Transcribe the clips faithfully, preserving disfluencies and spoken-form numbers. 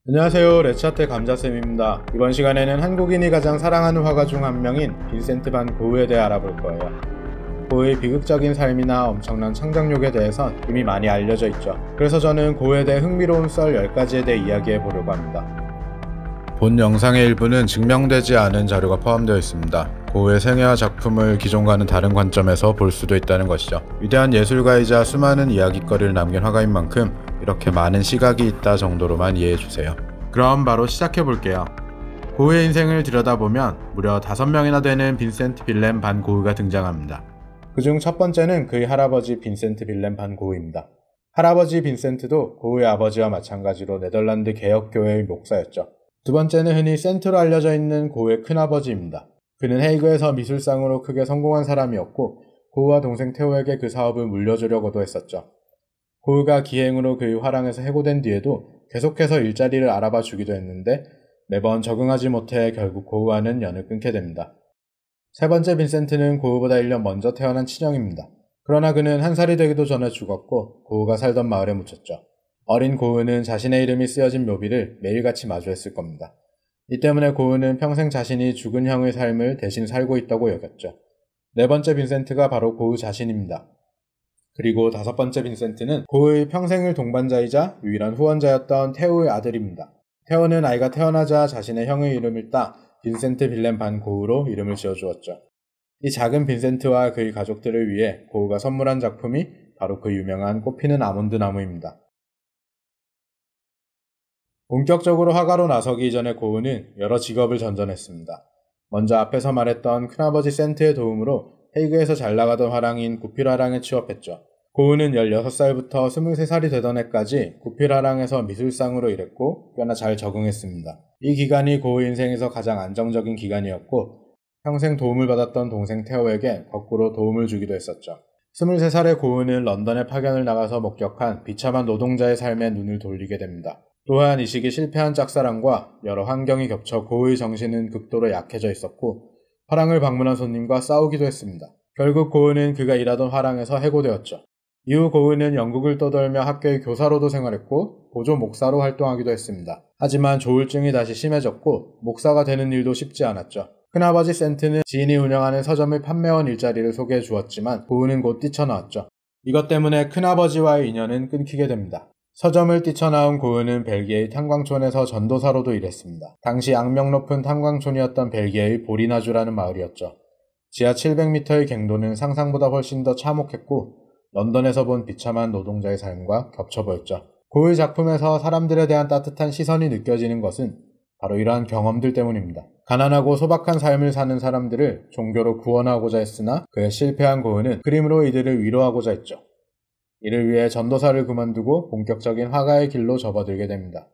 안녕하세요, 레차트 감자쌤입니다. 이번 시간에는 한국인이 가장 사랑하는 화가 중 한 명인 빈센트 반 고흐에 대해 알아볼 거예요. 고흐의 비극적인 삶이나 엄청난 창작력에 대해선 이미 많이 알려져 있죠. 그래서 저는 고흐에 대해 흥미로운 썰 열 가지에 대해 이야기해 보려고 합니다. 본 영상의 일부는 증명되지 않은 자료가 포함되어 있습니다. 고흐의 생애와 작품을 기존과는 다른 관점에서 볼 수도 있다는 것이죠. 위대한 예술가이자 수많은 이야깃거리를 남긴 화가인 만큼 이렇게 많은 시각이 있다 정도로만 이해해주세요. 그럼 바로 시작해볼게요. 고흐의 인생을 들여다보면 무려 다섯 명이나 되는 빈센트 빌렘 반 고흐가 등장합니다. 그중 첫 번째는 그의 할아버지 빈센트 빌렘 반 고흐입니다. 할아버지 빈센트도 고흐의 아버지와 마찬가지로 네덜란드 개혁교회의 목사였죠. 두 번째는 흔히 센트로 알려져 있는 고흐의 큰아버지입니다. 그는 헤이그에서 미술상으로 크게 성공한 사람이었고 고흐와 동생 테오에게 그 사업을 물려주려고도 했었죠. 고흐가 기행으로 그의 화랑에서 해고된 뒤에도 계속해서 일자리를 알아봐 주기도 했는데 매번 적응하지 못해 결국 고흐와는 연을 끊게 됩니다. 세 번째 빈센트는 고흐보다 일 년 먼저 태어난 친형입니다. 그러나 그는 한 살이 되기도 전에 죽었고 고흐가 살던 마을에 묻혔죠. 어린 고흐는 자신의 이름이 쓰여진 묘비를 매일같이 마주했을 겁니다. 이 때문에 고흐는 평생 자신이 죽은 형의 삶을 대신 살고 있다고 여겼죠. 네 번째 빈센트가 바로 고흐 자신입니다. 그리고 다섯 번째 빈센트는 고흐의 평생을 동반자이자 유일한 후원자였던 테오의 아들입니다. 테오는 아이가 태어나자 자신의 형의 이름을 따 빈센트 빌렘 반 고흐로 이름을 지어주었죠. 이 작은 빈센트와 그의 가족들을 위해 고흐가 선물한 작품이 바로 그 유명한 꽃피는 아몬드 나무입니다. 본격적으로 화가로 나서기 전에 고흐는 여러 직업을 전전했습니다. 먼저 앞에서 말했던 큰아버지 센트의 도움으로 헤이그에서 잘 나가던 화랑인 구필화랑에 취업했죠. 고흐는 열여섯 살부터 스물세 살이 되던 해까지 구필화랑에서 미술상으로 일했고 꽤나 잘 적응했습니다. 이 기간이 고흐 인생에서 가장 안정적인 기간이었고 평생 도움을 받았던 동생 테오에게 거꾸로 도움을 주기도 했었죠. 스물세 살의 고흐는 런던에 파견을 나가서 목격한 비참한 노동자의 삶에 눈을 돌리게 됩니다. 또한 이 시기 실패한 짝사랑과 여러 환경이 겹쳐 고흐의 정신은 극도로 약해져 있었고 화랑을 방문한 손님과 싸우기도 했습니다. 결국 고흐는 그가 일하던 화랑에서 해고되었죠. 이후 고흐는 영국을 떠돌며 학교의 교사로도 생활했고 보조 목사로 활동하기도 했습니다. 하지만 조울증이 다시 심해졌고 목사가 되는 일도 쉽지 않았죠. 큰아버지 센트는 지인이 운영하는 서점의 판매원 일자리를 소개해 주었지만 고흐는 곧 뛰쳐나왔죠. 이것 때문에 큰아버지와의 인연은 끊기게 됩니다. 서점을 뛰쳐나온 고흐는 벨기에의 탄광촌에서 전도사로도 일했습니다. 당시 악명 높은 탄광촌이었던 벨기에의 보리나주라는 마을이었죠. 지하 칠백 미터의 갱도는 상상보다 훨씬 더 참혹했고 런던에서 본 비참한 노동자의 삶과 겹쳐 보였죠. 고흐의 작품에서 사람들에 대한 따뜻한 시선이 느껴지는 것은 바로 이러한 경험들 때문입니다. 가난하고 소박한 삶을 사는 사람들을 종교로 구원하고자 했으나 그에 실패한 고흐는 그림으로 이들을 위로하고자 했죠. 이를 위해 전도사를 그만두고 본격적인 화가의 길로 접어들게 됩니다.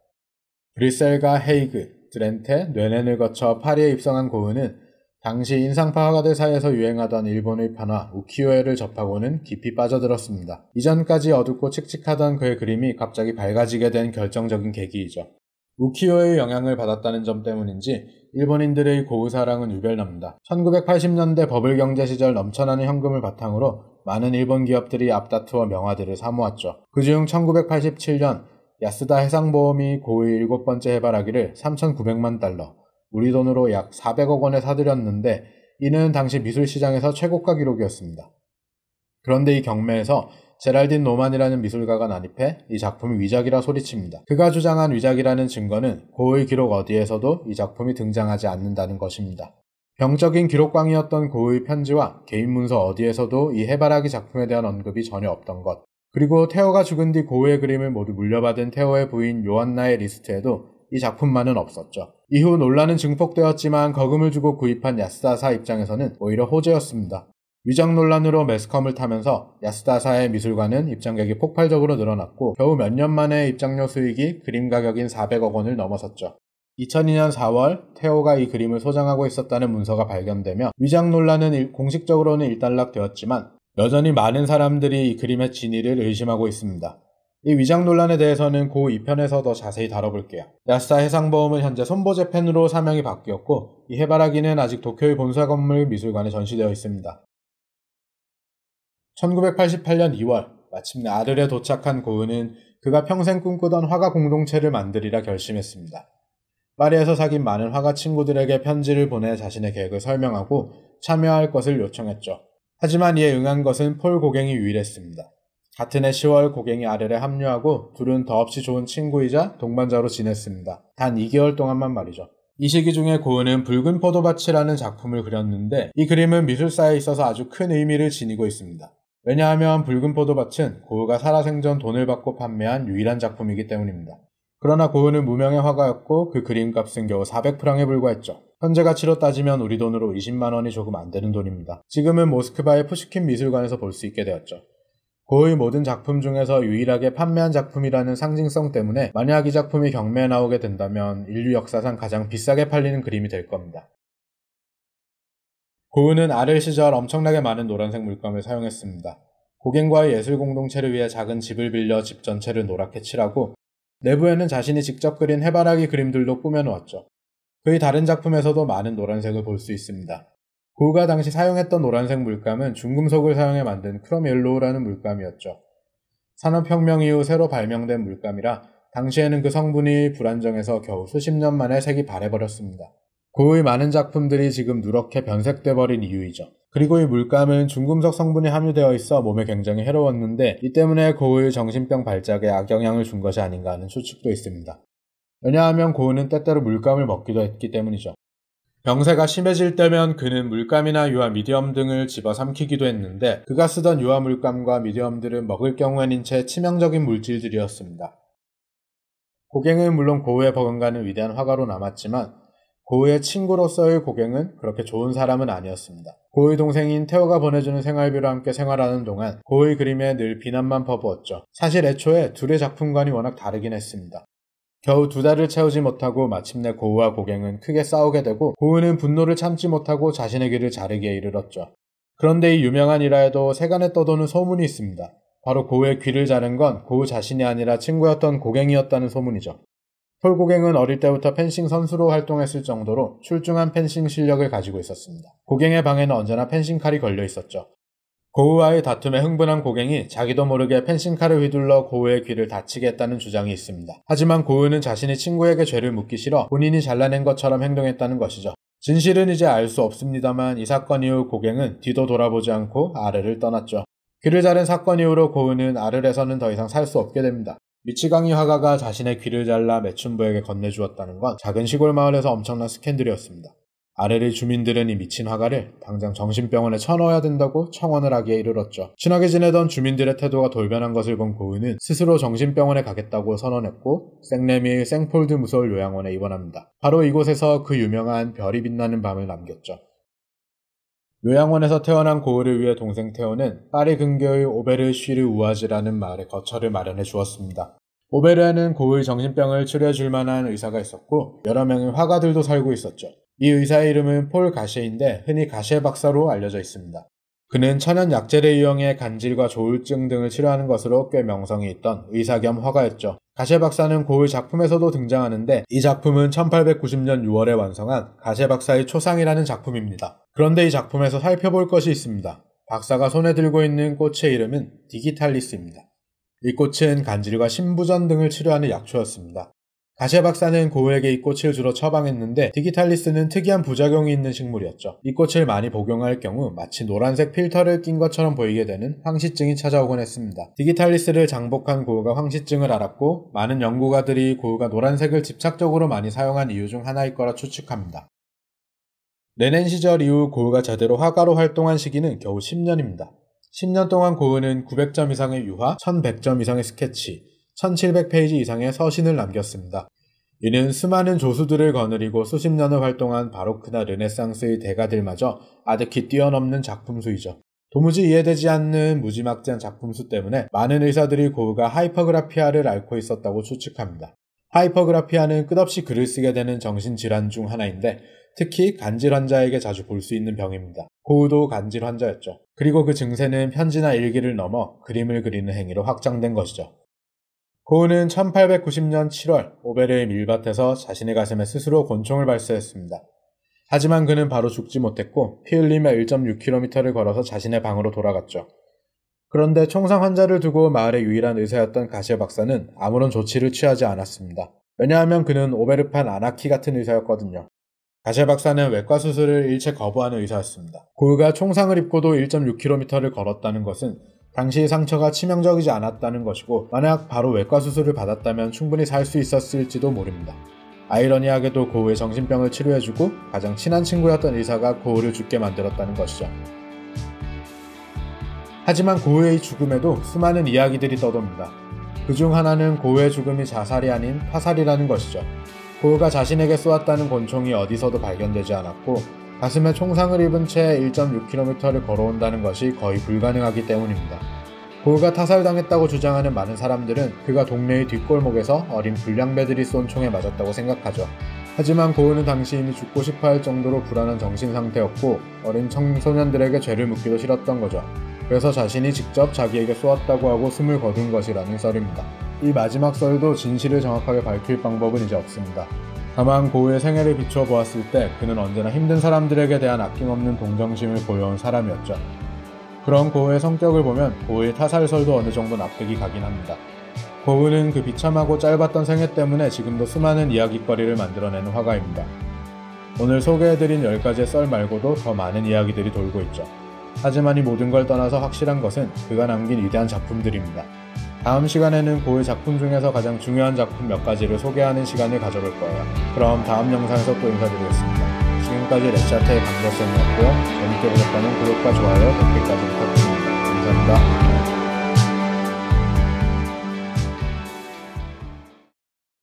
브뤼셀과 헤이그, 드렌테, 뇌넨을 거쳐 파리에 입성한 고흐는 당시 인상파 화가들 사이에서 유행하던 일본의 판화 우키요에를 접하고는 깊이 빠져들었습니다. 이전까지 어둡고 칙칙하던 그의 그림이 갑자기 밝아지게 된 결정적인 계기이죠. 우키요의 영향을 받았다는 점 때문인지 일본인들의 고흐 사랑은 유별납니다. 천구백팔십 년대 버블 경제 시절 넘쳐나는 현금을 바탕으로 많은 일본 기업들이 앞다투어 명화들을 사모았죠. 그중 천구백팔십칠 년 야스다 해상보험이 고흐의 일곱 번째 해바라기를 삼천구백만 달러, 우리 돈으로 약 사백억 원에 사들였는데 이는 당시 미술시장에서 최고가 기록이었습니다. 그런데 이 경매에서 제랄딘 노만이라는 미술가가 난입해 이 작품이 위작이라 소리칩니다. 그가 주장한 위작이라는 증거는 고흐의 기록 어디에서도 이 작품이 등장하지 않는다는 것입니다. 병적인 기록광이었던 고흐의 편지와 개인 문서 어디에서도 이 해바라기 작품에 대한 언급이 전혀 없던 것. 그리고 테오가 죽은 뒤 고흐의 그림을 모두 물려받은 테오의 부인 요한나의 리스트에도 이 작품만은 없었죠. 이후 논란은 증폭되었지만 거금을 주고 구입한 야스다사 입장에서는 오히려 호재였습니다. 위작 논란으로 매스컴을 타면서 야스다사의 미술관은 입장객이 폭발적으로 늘어났고 겨우 몇 년 만에 입장료 수익이 그림 가격인 사백억 원을 넘어섰죠. 이천이 년 사월 테오가 이 그림을 소장하고 있었다는 문서가 발견되며 위작 논란은 공식적으로는 일단락되었지만 여전히 많은 사람들이 이 그림의 진위를 의심하고 있습니다. 이 위작 논란에 대해서는 고 이 편에서 더 자세히 다뤄볼게요. 야스다 해상보험은 현재 손보재팬으로 사명이 바뀌었고 이 해바라기는 아직 도쿄의 본사 건물 미술관에 전시되어 있습니다. 천구백팔십팔 년 이월 마침내 아르레 도착한 고은은 그가 평생 꿈꾸던 화가 공동체를 만들이라 결심했습니다. 파리에서 사귄 많은 화가 친구들에게 편지를 보내 자신의 계획을 설명하고 참여할 것을 요청했죠. 하지만 이에 응한 것은 폴 고갱이 유일했습니다. 같은 해 시월 고갱이 아르레에 합류하고 둘은 더없이 좋은 친구이자 동반자로 지냈습니다. 단 이 개월 동안만 말이죠. 이 시기 중에 고은은 붉은 포도밭이라는 작품을 그렸는데 이 그림은 미술사에 있어서 아주 큰 의미를 지니고 있습니다. 왜냐하면 붉은 포도밭은 고흐가 살아생전 돈을 받고 판매한 유일한 작품이기 때문입니다. 그러나 고흐는 무명의 화가였고 그 그림값은 겨우 사백 프랑에 불과했죠. 현재 가치로 따지면 우리 돈으로 이십만 원이 조금 안 되는 돈입니다. 지금은 모스크바의 푸시킨 미술관에서 볼 수 있게 되었죠. 고흐의 모든 작품 중에서 유일하게 판매한 작품이라는 상징성 때문에 만약 이 작품이 경매에 나오게 된다면 인류 역사상 가장 비싸게 팔리는 그림이 될 겁니다. 고흐는 아르 시절 엄청나게 많은 노란색 물감을 사용했습니다. 고갱과의 예술 공동체를 위해 작은 집을 빌려 집 전체를 노랗게 칠하고 내부에는 자신이 직접 그린 해바라기 그림들도 꾸며놓았죠. 그의 다른 작품에서도 많은 노란색을 볼 수 있습니다. 고흐가 당시 사용했던 노란색 물감은 중금속을 사용해 만든 크롬 옐로우라는 물감이었죠. 산업혁명 이후 새로 발명된 물감이라 당시에는 그 성분이 불안정해서 겨우 수십 년 만에 색이 바래버렸습니다. 고흐의 많은 작품들이 지금 누렇게 변색돼 버린 이유이죠. 그리고 이 물감은 중금속 성분이 함유되어 있어 몸에 굉장히 해로웠는데 이 때문에 고흐의 정신병 발작에 악영향을 준 것이 아닌가 하는 추측도 있습니다. 왜냐하면 고흐는 때때로 물감을 먹기도 했기 때문이죠. 병세가 심해질 때면 그는 물감이나 유화 미디엄 등을 집어삼키기도 했는데 그가 쓰던 유화 물감과 미디엄들은 먹을 경우에는 채 치명적인 물질들이었습니다. 고갱은 물론 고흐에 버금가는 위대한 화가로 남았지만 고흐의 친구로서의 고갱은 그렇게 좋은 사람은 아니었습니다. 고흐의 동생인 테오가 보내주는 생활비로 함께 생활하는 동안 고흐의 그림에 늘 비난만 퍼부었죠. 사실 애초에 둘의 작품관이 워낙 다르긴 했습니다. 겨우 두 달을 채우지 못하고 마침내 고흐와 고갱은 크게 싸우게 되고 고흐는 분노를 참지 못하고 자신의 귀를 자르기에 이르렀죠. 그런데 이 유명한 일화에도 세간에 떠도는 소문이 있습니다. 바로 고흐의 귀를 자른 건 고흐 자신이 아니라 친구였던 고갱이었다는 소문이죠. 폴 고갱은 어릴 때부터 펜싱 선수로 활동했을 정도로 출중한 펜싱 실력을 가지고 있었습니다. 고갱의 방에는 언제나 펜싱칼이 걸려 있었죠. 고흐와의 다툼에 흥분한 고갱이 자기도 모르게 펜싱칼을 휘둘러 고흐의 귀를 다치게 했다는 주장이 있습니다. 하지만 고흐는 자신이 친구에게 죄를 묻기 싫어 본인이 잘라낸 것처럼 행동했다는 것이죠. 진실은 이제 알 수 없습니다만 이 사건 이후 고갱은 뒤도 돌아보지 않고 아르를 떠났죠. 귀를 자른 사건 이후로 고흐는 아르에서는 더 이상 살 수 없게 됩니다. 미치광이 화가가 자신의 귀를 잘라 매춘부에게 건네주었다는 건 작은 시골 마을에서 엄청난 스캔들이었습니다. 아르의 주민들은 이 미친 화가를 당장 정신병원에 쳐넣어야 된다고 청원을 하기에 이르렀죠. 친하게 지내던 주민들의 태도가 돌변한 것을 본 고흐는 스스로 정신병원에 가겠다고 선언했고 생레미의 생폴드 무서울 요양원에 입원합니다. 바로 이곳에서 그 유명한 별이 빛나는 밤을 남겼죠. 요양원에서 태어난 고흐를 위해 동생 테오는 파리 근교의 오베르 쉬르 우아즈라는 마을에 거처를 마련해 주었습니다. 오베르에는 고흐의 정신병을 치료해 줄 만한 의사가 있었고 여러 명의 화가들도 살고 있었죠. 이 의사의 이름은 폴 가셰인데 흔히 가셰 박사로 알려져 있습니다. 그는 천연 약재를 이용해 간질과 조울증 등을 치료하는 것으로 꽤 명성이 있던 의사 겸 화가였죠. 가셰 박사는 고흐의 작품에서도 등장하는데 이 작품은 천팔백구십 년 유월에 완성한 가셰 박사의 초상이라는 작품입니다. 그런데 이 작품에서 살펴볼 것이 있습니다. 박사가 손에 들고 있는 꽃의 이름은 디기탈리스입니다. 이 꽃은 간질과 신부전 등을 치료하는 약초였습니다. 가셰 박사는 고흐에게 이 꽃을 주로 처방했는데 디기탈리스는 특이한 부작용이 있는 식물이었죠. 이 꽃을 많이 복용할 경우 마치 노란색 필터를 낀 것처럼 보이게 되는 황시증이 찾아오곤 했습니다. 디기탈리스를 장복한 고흐가 황시증을 알았고 많은 연구가들이 고흐가 노란색을 집착적으로 많이 사용한 이유 중 하나일 거라 추측합니다. 레넨 시절 이후 고흐가 제대로 화가로 활동한 시기는 겨우 십 년입니다. 십 년 동안 고흐는 구백 점 이상의 유화, 천백 점 이상의 스케치, 천칠백 페이지 이상의 서신을 남겼습니다. 이는 수많은 조수들을 거느리고 수십 년을 활동한 바로크나 르네상스의 대가들마저 아득히 뛰어넘는 작품수이죠. 도무지 이해되지 않는 무지막지한 작품수 때문에 많은 의사들이 고흐가 하이퍼그라피아를 앓고 있었다고 추측합니다. 하이퍼그라피아는 끝없이 글을 쓰게 되는 정신질환 중 하나인데 특히 간질 환자에게 자주 볼 수 있는 병입니다. 고흐도 간질 환자였죠. 그리고 그 증세는 편지나 일기를 넘어 그림을 그리는 행위로 확장된 것이죠. 고흐는 천팔백구십 년 칠월 오베르의 밀밭에서 자신의 가슴에 스스로 권총을 발사했습니다. 하지만 그는 바로 죽지 못했고 피 흘리며 일 점 육 킬로미터를 걸어서 자신의 방으로 돌아갔죠. 그런데 총상 환자를 두고 마을의 유일한 의사였던 가시에 박사는 아무런 조치를 취하지 않았습니다. 왜냐하면 그는 오베르판 아나키 같은 의사였거든요. 가시에 박사는 외과 수술을 일체 거부하는 의사였습니다. 고흐가 총상을 입고도 일 점 육 킬로미터를 걸었다는 것은 당시 상처가 치명적이지 않았다는 것이고, 만약 바로 외과 수술을 받았다면 충분히 살 수 있었을지도 모릅니다. 아이러니하게도 고흐의 정신병을 치료해주고 가장 친한 친구였던 의사가 고흐를 죽게 만들었다는 것이죠. 하지만 고흐의 죽음에도 수많은 이야기들이 떠돕니다. 그중 하나는 고흐의 죽음이 자살이 아닌 타살이라는 것이죠. 고흐가 자신에게 쏘았다는 권총이 어디서도 발견되지 않았고, 가슴에 총상을 입은 채 일 점 육 킬로미터를 걸어온다는 것이 거의 불가능하기 때문입니다. 고흐가 타살당했다고 주장하는 많은 사람들은 그가 동네의 뒷골목에서 어린 불량배들이 쏜 총에 맞았다고 생각하죠. 하지만 고흐는 당시 이미 죽고 싶어할 정도로 불안한 정신 상태였고, 어린 청소년들에게 죄를 묻기도 싫었던 거죠. 그래서 자신이 직접 자기에게 쏘았다고 하고 숨을 거둔 것이라는 썰입니다. 이 마지막 썰도 진실을 정확하게 밝힐 방법은 이제 없습니다. 다만 고흐의 생애를 비추어 보았을 때 그는 언제나 힘든 사람들에게 대한 아낌없는 동정심을 보여온 사람이었죠. 그런 고흐의 성격을 보면 고흐의 타살설도 어느 정도 납득이 가긴 합니다. 고흐는 그 비참하고 짧았던 생애 때문에 지금도 수많은 이야깃거리를 만들어내는 화가입니다. 오늘 소개해드린 열 가지의 썰 말고도 더 많은 이야기들이 돌고 있죠. 하지만 이 모든 걸 떠나서 확실한 것은 그가 남긴 위대한 작품들입니다. 다음 시간에는 고흐의 작품 중에서 가장 중요한 작품 몇 가지를 소개하는 시간을 가져볼 거예요. 그럼 다음 영상에서 또 인사드리겠습니다. 지금까지 랩차트의 강도쌤이었고요. 재밌게 보셨다면 구독과 좋아요, 댓글까지 부탁드립니다. 감사합니다.